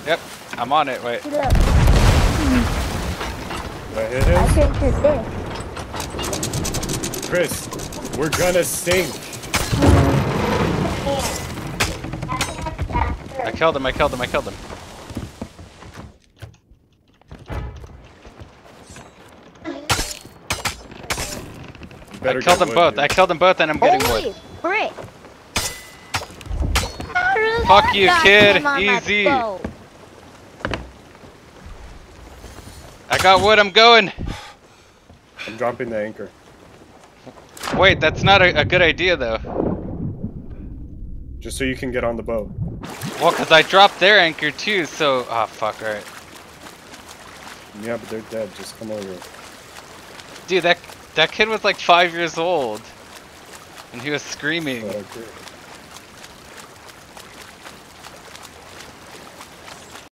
Yep, I'm on it. Wait. Look, I Did I hit him? think it's this. Chris, we're gonna sink. I killed him. I killed him. I killed him. I killed them both. I killed them both, and I'm getting Holy wood. frick! Fuck you, That kid. came on my Easy. boat. I got wood. I'm going. I'm dropping the anchor. Wait, that's not a good idea though. Just so you can get on the boat. Well, cause I dropped their anchor too. So, ah, fuck. Right. Yeah, but they're dead. Just come over. Dude, that kid was like 5 years old, and he was screaming. Okay.